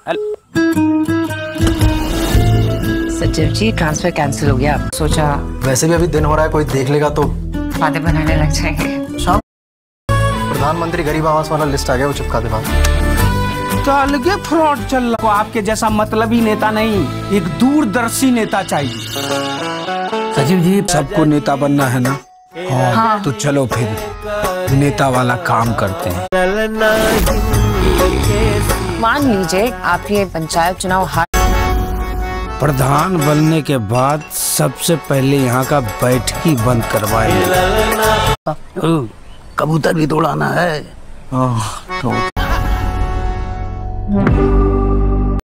सचिव जी transfer cancel हो गया। सोचा वैसे भी अभी दिन हो रहा है, कोई देख लेगा तो बातें बनाने लग जाएंगे। शाम प्रधानमंत्री गरीब आवास वाला लिस्ट आ गया, वो चिपका दे बाहर। तो अलगे फ्रॉड चल रहा है। आपके जैसा मतलबी नेता नहीं, एक दूरदर्शी नेता चाहिए। सचिव जी सबको नेता बनना है ना? हाँ। तो चलो फिर नेता वाला काम करते हैं। मान लीजिए आप ये पंचायत चुनाव हार। प्रधान बनने के बाद सबसे पहले यहाँ का बैठकी बंद करवाएंगे। कबूतर भी तोड़ाना है।